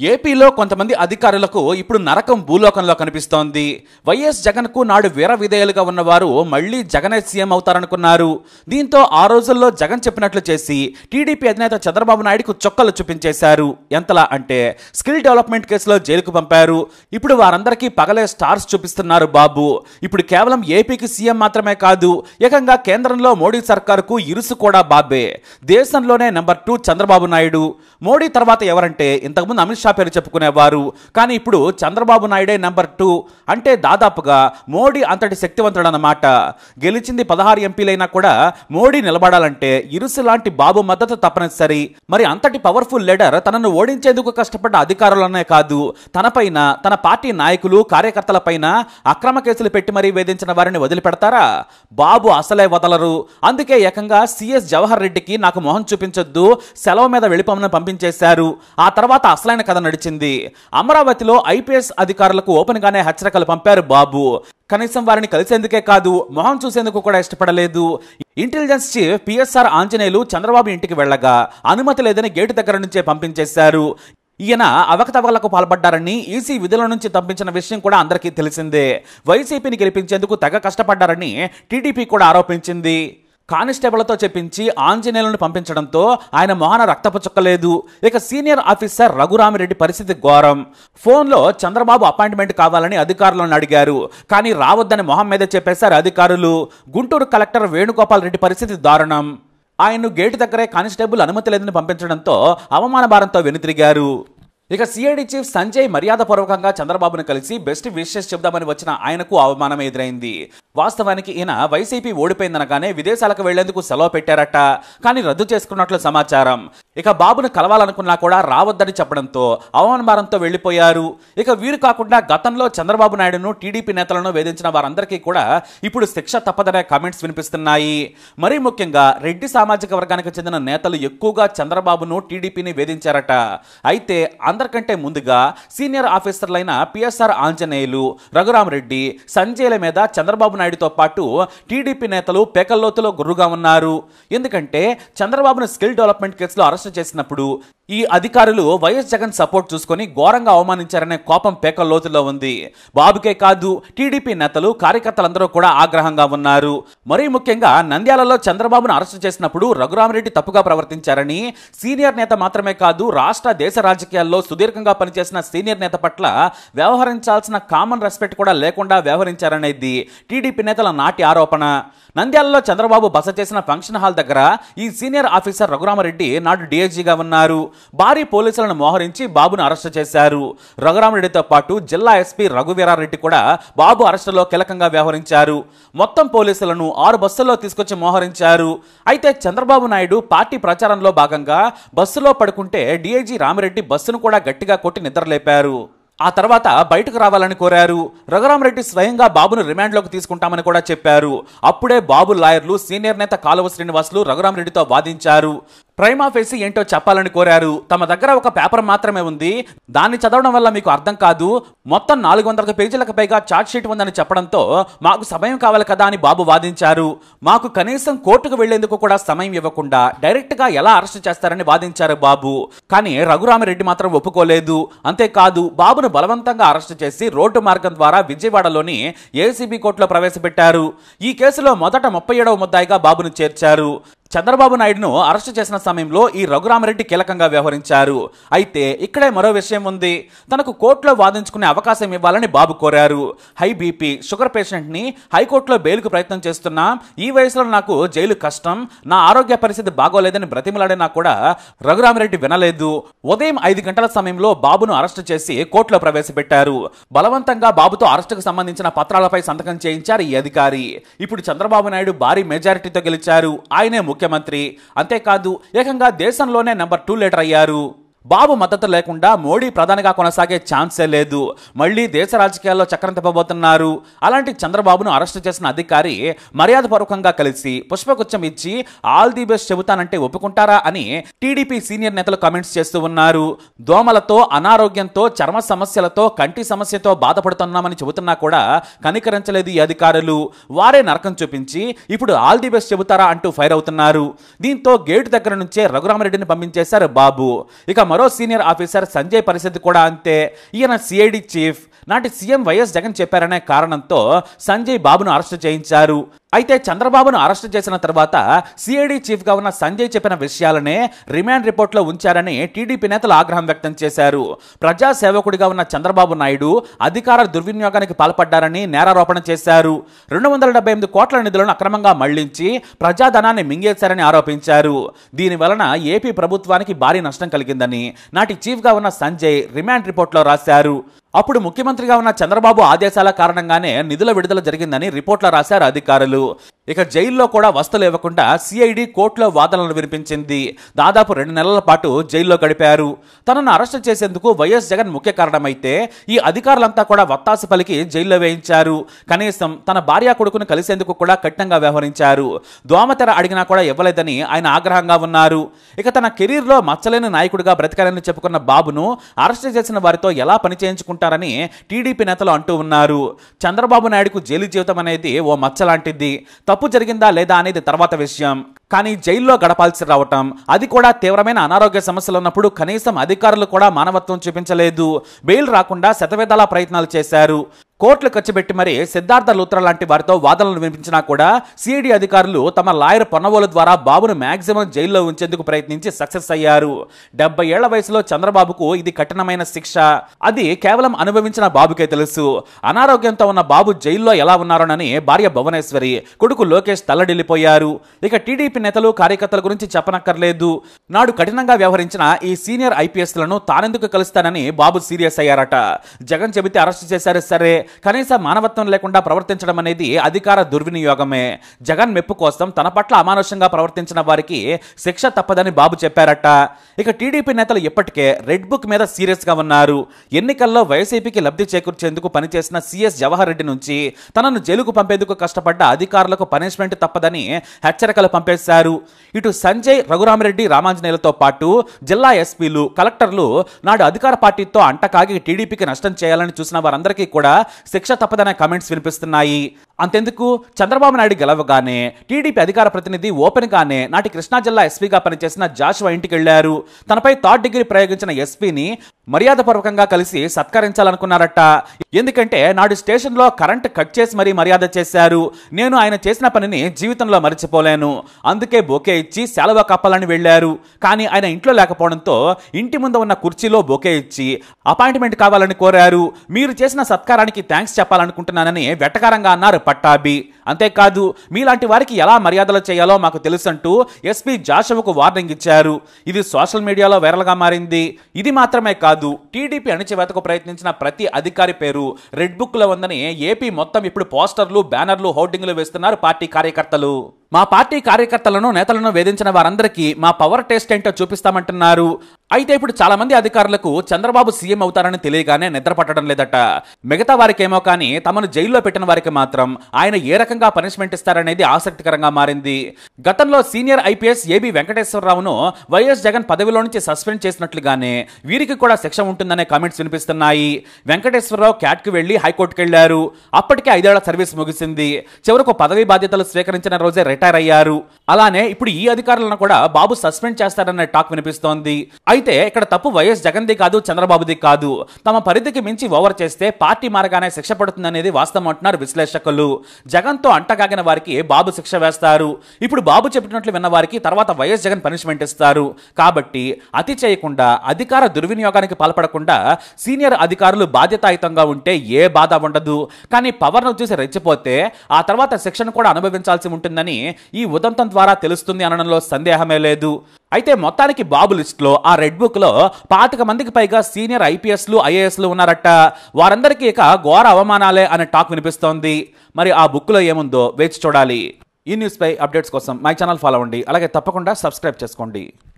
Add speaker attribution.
Speaker 1: ఏపీలో కొంతమంది అధికారులకు ఇప్పుడు నరకం భూలోకంలో కనిపిస్తోంది. వైఎస్ జగన్కు నాడు వీర విధేయులుగా ఉన్నవారు మళ్లీ జగనే సీఎం అవుతారనుకున్నారు. దీంతో ఆ రోజుల్లో జగన్ చెప్పినట్లు చేసి టీడీపీ అధినేత చంద్రబాబు నాయుడుకు చొక్కలు చూపించేశారు. ఎంతలా అంటే స్కిల్ డెవలప్మెంట్ కేసులో జైలుకు పంపారు. ఇప్పుడు వారందరికీ పగలే స్టార్స్ చూపిస్తున్నారు బాబు. ఇప్పుడు కేవలం ఏపీకి సీఎం మాత్రమే కాదు, ఏకంగా కేంద్రంలో మోడీ సర్కారుకు ఇరుసు కూడా బాబే. దేశంలోనే నెంబర్ 2 చంద్రబాబు నాయుడు. మోడీ తర్వాత ఎవరంటే ఇంతకుముందు అమిత్ షా పేరు చెప్పుకునేవారు. కానీ ఇప్పుడు చంద్రబాబు నాయుడే నెంబర్ 2. అంటే దాదాపుగా మోడీ అంతటి శక్తివంతుడు అన్నమాట. గెలిచింది 16 ఎంపీలైనా కూడా మోడీ నిలబడాలంటే ఇరుసు లాంటి బాబు మద్దతు తప్పనిసరి. మరి అంతటి పవర్ఫుల్ లీడర్ తనను ఓడించేందుకు కష్టపడ్డ అధికారులనే కాదు, తనపైన తన పార్టీ నాయకులు కార్యకర్తలపైన అక్రమ కేసులు పెట్టి మరీ వేధించిన వారిని వదిలిపెడతారా? బాబు అసలే వదలరు. అందుకే ఏకంగా సిఎస్ జవహర్ రెడ్డికి నాకు మొహం చూపించొద్దు, సెలవు మీద వెళ్ళిపోమని పంపించేశారు. ఆ తర్వాత అసలైన కథ నడిచింది. అమరావతిలో ఐపీఎస్ అధికారులకు ఓపెన్ గానే హెచ్చరికలు పంపారు బాబు. కనీసం వారిని కలిసేందుకే కాదు, మొహం చూసేందుకు కూడా ఇష్టపడలేదు. Intelligence chief PSR Anjaneyulu Chandrababu ఇంటికి వెళ్లగా అనుమతి లేదని గేటు దగ్గర నుంచే పంపించేశారు. ఈయన అవకతవకలకు పాల్పడ్డారని ఈసీ విధుల నుంచి తప్పించిన విషయం కూడా అందరికీ తెలిసిందే. వైసీపీని గెలిపించేందుకు తెగ కష్టపడ్డారని టీడీపీ కూడా ఆరోపించింది. కానిస్టేబుల్తో చెప్పించి ఆంజనేయులను పంపించడంతో ఆయన మొహన రక్తపు చుక్కలేదు. ఇక సీనియర్ ఆఫీసర్ రఘురామిరెడ్డి పరిస్థితి ఘోరం. ఫోన్లో చంద్రబాబు అపాయింట్మెంట్ కావాలని అధికారులను అడిగారు, కానీ రావద్దని మొహం మీద చెప్పేశారు అధికారులు. గుంటూరు కలెక్టర్ వేణుగోపాల్ రెడ్డి పరిస్థితి దారుణం. ఆయన్ను గేటు దగ్గరే కానిస్టేబుల్ అనుమతి లేదని పంపించడంతో అవమాన భారంతో వెనుతిరిగారు. ఇక సిఐడి చీఫ్ సంజయ్ మర్యాదపూర్వకంగా చంద్రబాబును కలిసి బెస్ట్ విషెస్ చెబుదామని వచ్చిన ఆయనకు అవమానం ఎదురైంది. వాస్తవానికి ఈయన వైసీపీ ఓడిపోయిందనగానే విదేశాలకు వెళ్లేందుకు సెలవు పెట్టారట, కానీ రద్దు చేసుకున్నట్లు సమాచారం. ఇక బాబును కలవాలనుకున్నా కూడా రావద్దని చెప్పడంతో అవమాన భారంతో వెళ్లిపోయారు. ఇక వీరు కాకుండా గతంలో చంద్రబాబు నాయుడును టీడీపీ నేతలను వేధించిన వారందరికీ కూడా ఇప్పుడు శిక్ష తప్పదనే కామెంట్స్ వినిపిస్తున్నాయి. మరీ ముఖ్యంగా రెడ్డి సామాజిక వర్గానికి చెందిన నేతలు ఎక్కువగా చంద్రబాబును టీడీపీని వేధించారట. అయితే అందరికంటే ముందుగా సీనియర్ ఆఫీసర్లైన పిఎస్ఆర్ ఆంజనేయులు, రఘురామరెడ్డి, సంజయ్ల మీద చంద్రబాబు నాయుడుతో పాటు టీడీపీ నేతలు పేకల్లోతులో గుర్రుగా ఉన్నారు. ఎందుకంటే చంద్రబాబును స్కిల్ డెవలప్మెంట్ కేసులో అరెస్టు చేసినప్పుడు ఈ అధికారులు వైఎస్ జగన్ సపోర్ట్ చూసుకొని ఘోరంగా అవమానించారనే కోపం పేకల్లోతులో ఉంది. బాబుకే కాదు, టీడీపీ నేతలు కార్యకర్తలందరూ కూడా ఆగ్రహంగా ఉన్నారు. మరీ ముఖ్యంగా నంద్యాలలో చంద్రబాబును అరెస్టు చేసినప్పుడు రఘురామరెడ్డి తప్పుగా ప్రవర్తించారని, సీనియర్ నేత మాత్రమే కాదు రాష్ట్ర దేశ రాజకీయాల్లో సుదీర్ఘంగా పనిచేసిన సీనియర్ నేత పట్ల వ్యవహరించాల్సిన కామన్ రెస్పెక్ట్ కూడా లేకుండా వ్యవహరించారనేది టీడీపీ నేతల నాటి ఆరోపణ. నంద్యాలలో చంద్రబాబు బస చేసిన ఫంక్షన్ హాల్ దగ్గర ఈ సీనియర్ ఆఫీసర్ రఘురామరెడ్డి నాడు డీఐజీగా ఉన్నారు. భారీ పోలీసులను మోహరించి బాబును అరెస్టు చేశారు. రఘురామరెడ్డితో పాటు జిల్లా ఎస్పీ రఘువీరారెడ్డి కూడా బాబు అరెస్టులో కీలకంగా వ్యవహరించారు. మొత్తం పోలీసులను 6 బస్సుల్లో తీసుకొచ్చి మోహరించారు. అయితే చంద్రబాబు నాయుడు పార్టీ ప్రచారంలో భాగంగా బస్సులో పడుకుంటే డీఐజీ రామిరెడ్డి బస్సును కూడా గట్టిగా కొట్టి నిద్రలేపారు. ఆ తర్వాత బయటకు రావాలని కోరారు. రఘురామరెడ్డి స్వయంగా బాబును రిమాండ్లోకి తీసుకుంటామని కూడా చెప్పారు. అప్పుడే బాబు లాయర్లు సీనియర్ నేత కాలువ శ్రీనివాసులు రఘురామరెడ్డితో వాదించారు. ప్రైమా ఫేసి ఏంటో చెప్పాలని కోరారు. తమ దగ్గర ఒక పేపర్ మాత్రమే ఉంది, దాన్ని చదవడం వల్ల మీకు అర్థం కాదు, మొత్తం 400 పేజీలకు పైగా ఛార్జ్ షీట్ ఉందని చెప్పడంతో మాకు సమయం కావాలి కదా అని బాబు వాదించారు. మాకు కనీసం కోర్టుకు వెళ్లేందుకు కూడా సమయం ఇవ్వకుండా డైరెక్ట్ గా ఎలా అరెస్ట్ చేస్తారని వాదించారు బాబు. కానీ రఘురామరెడ్డి మాత్రం ఒప్పుకోలేదు. అంతేకాదు బాబును బలవంతంగా అరెస్టు చేసి రోడ్డు మార్గం ద్వారా విజయవాడలోని ఏసీబీ కోర్టులో ప్రవేశపెట్టారు. ఈ కేసులో మొదట 37వ ముద్దాయిగా బాబును చేర్చారు. చంద్రబాబు నాయుడును అరెస్టు చేసిన సమయంలో ఈ రఘురామరెడ్డి కీలకంగా వ్యవహరించారు. అయితే ఇక్కడే మరో విషయం ఉంది. తనకు కోర్టులో వాదించుకునే అవకాశం ఇవ్వాలని బాబు కోరారు. హై బీపీ, షుగర్ పేషెంట్ని హైకోర్టులో బెయిల్కు ప్రయత్నం చేస్తున్నా, ఈ వయసులో నాకు జైలు కష్టం, నా ఆరోగ్య పరిస్థితి బాగోలేదని బ్రతిమలాడినా కూడా రఘురామరెడ్డి వినలేదు. ఉదయం 5 గంటల సమయంలో బాబును అరెస్టు చేసి కోర్టులో ప్రవేశపెట్టారు. బలవంతంగా బాబుతో అరెస్టుకు సంబంధించిన పత్రాలపై సంతకం చేయించారు ఈ అధికారి. ఇప్పుడు చంద్రబాబు నాయుడు భారీ మెజారిటీతో గెలిచారు. ఆయనే ముఖ్యమంత్రి. అంతేకాదు ఏకంగా దేశంలోనే నెంబర్ 2 లీడర్ అయ్యారు. బాబు మద్దతు లేకుండా మోడీ ప్రధానిగా కొనసాగే ఛాన్సే లేదు. మళ్లీ దేశ రాజకీయాల్లో చక్రం తిప్పబోతున్నారు. అలాంటి చంద్రబాబును అరెస్టు చేసిన అధికారి మర్యాదపూర్వకంగా కలిసి పుష్పగుచ్చం ఇచ్చి ఆల్ ది బెస్ట్ చెబుతానంటే ఒప్పుకుంటారా అని టీడీపీ సీనియర్ నేతలు కామెంట్స్ చేస్తూ ఉన్నారు. దోమలతో, అనారోగ్యంతో, చర్మ సమస్యలతో, కంటి సమస్యతో బాధపడుతున్నామని చెబుతున్నా కూడా కనికరించలేదు ఈ అధికారులు. వారే నరకం చూపించి ఇప్పుడు ఆల్ ది బెస్ట్ చెబుతారా అంటూ ఫైర్ అవుతున్నారు. దీంతో గేటు దగ్గర నుంచే రఘురామరెడ్డిని పంపించేశారు బాబు. ఇక మరో సీనియర్ ఆఫీసర్ సంజయ్ పరిస్థితి కూడా అంతే. ఈయన సిఐడి చీఫ్. నాటి సీఎం వైఎస్ జగన్ చెప్పారనే కారణంతో సంజయ్ బాబును అరెస్టు చేయించారు. అయితే చంద్రబాబును అరెస్టు చేసిన తర్వాత సిఐడి చీఫ్ గా ఉన్న సంజయ్ చెప్పిన విషయాలనే రిమాండ్ రిపోర్ట్లో ఉంచారని టీడీపీ నేతలు ఆగ్రహం వ్యక్తం చేశారు. ప్రజా సేవకుడిగా ఉన్న చంద్రబాబు నాయుడు అధికార దుర్వినియోగానికి పాల్పడ్డారని నేరారోపణ చేశారు. 278 కోట్ల నిధులను అక్రమంగా మళ్లించి ప్రజాధనాన్ని మింగేశారని ఆరోపించారు. దీని వలన ఏపీ ప్రభుత్వానికి భారీ నష్టం కలిగిందని నాటి చీఫ్ గా ఉన్న సంజయ్ రిమాండ్ రిపోర్ట్లో రాశారు. అప్పుడు ముఖ్యమంత్రిగా ఉన్న చంద్రబాబు ఆదేశాల కారణంగానే నిధుల విడుదల జరిగిందని రిపోర్ట్లో రాశారు అధికారులు. ఇక జైల్లో కూడా వసతులు ఇవ్వకుండా సిఐడి కోర్టులో వాదనలు వినిపించింది. దాదాపు 2 నెలల పాటు జైల్లో గడిపారు. తనను అరెస్టు చేసేందుకు వైఎస్ జగన్ ముఖ్య కారణమైతే ఈ అధికారులంతా కూడా వత్తాసు పలికి జైల్లో వేయించారు. కనీసం తన భార్య కొడుకును కలిసేందుకు కూడా కఠినంగా వ్యవహరించారు. దోమతెర అడిగినా కూడా ఇవ్వలేదని ఆయన ఆగ్రహంగా ఉన్నారు. ఇక తన కెరీర్లో మచ్చలేని నాయకుడిగా బ్రతికారని చెప్పుకున్న బాబును అరెస్టు చేసిన వారితో ఎలా పని చేయించుకుంటారని టీడీపీ నేతలు అంటూ ఉన్నారు. చంద్రబాబు నాయుడుకు జైలు జీవితం అనేది ఓ మచ్చ లాంటిది. తప్పు జరిగిందా లేదా అనేది తర్వాత విషయం. కానీ జైల్లో గడపాల్సి రావటం, అది కూడా తీవ్రమైన అనారోగ్య సమస్యలు ఉన్నప్పుడు కనీసం అధికారులు కూడా మానవత్వం చూపించలేదు. బెయిల్ రాకుండా శతవిధాలా ప్రయత్నాలు చేశారు. కోట్లు ఖర్చు పెట్టి మరి సిద్ధార్థ లూత్రా లాంటి వారితో వాదనలు వినిపించినా కూడా సిఐడి అధికారులు తమ లాయర్ పొన్నవోలు ద్వారా బాబును మాక్సిమం జైల్లో ఉంచేందుకు ప్రయత్నించి సక్సెస్ అయ్యారు. 70 ఏళ్ల వయసులో చంద్రబాబుకు ఇది కఠినమైన శిక్ష. అది కేవలం అనుభవించిన బాబుకే తెలుసు. అనారోగ్యంతో ఉన్న బాబు జైల్లో ఎలా ఉన్నారోనని భార్య భువనేశ్వరి, కొడుకు లోకేష్ తల్లడిల్లిపోయారు. ఇక టీడీపీ నేతలు కార్యకర్తల గురించి చెప్పనక్కర్లేదు. నాడు కఠినంగా వ్యవహరించిన ఈ సీనియర్ ఐపీఎస్లను తానెందుకు కలుస్తానని బాబు సీరియస్ అయ్యారట. జగన్ చెబితే అరెస్ట్ చేశారు సరే, కనీస మానవత్వం లేకుండా ప్రవర్తించడం అనేది అధికార దుర్వినియోగమే. జగన్ మెప్పు కోసం తన పట్ల అమానుషంగా ప్రవర్తించిన వారికి శిక్ష తప్పదని బాబు చెప్పారట. ఇక టీడీపీ నేతలు ఇప్పటికే రెడ్ బుక్ మీద సీరియస్ గా ఉన్నారు. ఎన్నికల్లో వైసీపీకి లబ్ధి చేకూర్చేందుకు పనిచేసిన సిఎస్ జవహర్ రెడ్డి నుంచి తనను జైలుకు పంపేందుకు కష్టపడ్డ అధికారులకు పనిష్మెంట్ తప్పదని హెచ్చరికలు పంపేశారు. ఇటు సంజయ్, రఘురామిరెడ్డి, రామాంజనేయులతో పాటు జిల్లా ఎస్పీలు, కలెక్టర్లు నాడు అధికార పార్టీతో అంటకాగి టీడీపీకి నష్టం చేయాలని చూసిన వారందరికీ కూడా శిక్ష తప్పదనే కామెంట్స్ వినిపిస్తున్నాయి. అంతెందుకు, చంద్రబాబు నాయుడు గెలవగానే టీడీపీ అధికార ప్రతినిధి ఓపెన్ గానే నాటి కృష్ణా జిల్లా ఎస్పీగా పనిచేసిన జాషువా ఇంటికి వెళ్లారు. తనపై థర్డ్ డిగ్రీ ప్రయోగించిన ఎస్పీని మర్యాదపూర్వకంగా కలిసి సత్కరించాలనుకున్నారట. ఎందుకంటే నాడు స్టేషన్లో కరెంట్ కట్ చేసి మరీ మర్యాద చేశారు. నేను ఆయన చేసిన పనిని జీవితంలో మర్చిపోలేను, అందుకే బొకే ఇచ్చి సెలవు కప్పాలని వెళ్లారు. కానీ ఆయన ఇంట్లో లేకపోవడంతో ఇంటి ముందు ఉన్న కుర్చీలో బొకే ఇచ్చి అపాయింట్మెంట్ కావాలని కోరారు. మీరు చేసిన సత్కారానికి థ్యాంక్స్ చెప్పాలనుకుంటున్నానని వెటకారంగా అన్నారు పట్టాభి. అంతేకాదు, మీలాంటి వారికి ఎలా మర్యాదలు చేయాలో మాకు తెలుసంటూ ఎస్పీ జాషువాకు వార్నింగ్ ఇచ్చారు. ఇది సోషల్ మీడియాలో వైరల్ గా మారింది. ఇది మాత్రమే కాదు, టీడీపీ అణిచివేతకు ప్రయత్నించిన ప్రతి అధికారి పేరు రెడ్ బుక్ లో ఉందని ఏపీ మొత్తం ఇప్పుడు పోస్టర్లు, బ్యానర్లు, హోర్డింగ్లు వేస్తున్నారు పార్టీ కార్యకర్తలు. మా పార్టీ కార్యకర్తలను, నేతలను వేధించిన వారందరికీ మా పవర్ టెస్ట్ ఏంటో చూపిస్తామంటున్నారు. అయితే ఇప్పుడు చాలా మంది అధికారులకు చంద్రబాబు సీఎం అవుతారని తెలియగానే నిద్ర పట్టడం లేదట. మిగతా వారికేమో కానీ తమను జైల్లో పెట్టిన వారికి మాత్రం ఆయన ఏ రకంగా పనిష్మెంట్ ఇస్తారనేది ఆసక్తికరంగా మారింది. గతంలో సీనియర్ ఐపీఎస్ ఏబి వెంకటేశ్వరరావును వైఎస్ జగన్ పదవిలో నుంచి సస్పెండ్ చేసినట్లుగానే వీరికి కూడా శిక్ష ఉంటుందనే కామెంట్స్ వినిపిస్తున్నాయి. వెంకటేశ్వరరావు క్యాట్కి వెళ్లి హైకోర్టుకు వెళ్లారు. అప్పటికే 5 ఏళ్ల సర్వీస్ ముగిసింది. చివరకు పదవి బాధ్యతలు స్వీకరించిన రోజే రిటైర్ అయ్యారు. అలానే ఇప్పుడు ఈ అధికారులను కూడా బాబు సస్పెండ్ చేస్తారన్న టాక్ వినిపిస్తోంది. అయితే ఇక్కడ తప్పు వైఎస్ జగన్ది కాదు, చంద్రబాబుది కాదు. తమ పరిధికి మించి ఓవర్ చేస్తే పార్టీ మారగానే శిక్ష పడుతుందనేది వాస్తవం అంటున్నారు విశ్లేషకులు. జగన్తో అంటకాగిన వారికి బాబు శిక్ష వేస్తారు. ఇప్పుడు బాబు చెప్పినట్లు విన్న వారికి తర్వాత వైఎస్ జగన్ పనిష్మెంట్ ఇస్తారు. కాబట్టి అతి చేయకుండా, అధికార దుర్వినియోగానికి పాల్పడకుండా సీనియర్ అధికారులు బాధ్యతాయుతంగా ఉంటే ఏ బాధ ఉండదు. కానీ పవర్ను చూసి రెచ్చిపోతే ఆ తర్వాత శిక్షను కూడా అనుభవించాల్సి ఉంటుందని ఈ ఉదంతం ద్వారా తెలుస్తుంది అనడంలో సందేహమే లేదు. అయితే మొత్తానికి బాబు లిస్టులో ఆ రెడ్ బుక్ లో 25 మందికి పైగా సీనియర్ ఐపీఎస్లు, ఐఏఎస్లు ఉన్నారట. వారందరికీ ఇక ఘోర అవమానాలే అనే టాక్ వినిపిస్తోంది. మరి ఆ బుక్ లో ఏముందో వేచి చూడాలి. ఈ న్యూస్ పై అప్డేట్స్ కోసం మై ఛానల్ ఫాలో అవ్వండి. అలాగే తప్పకుండా సబ్స్క్రైబ్ చేసుకోండి.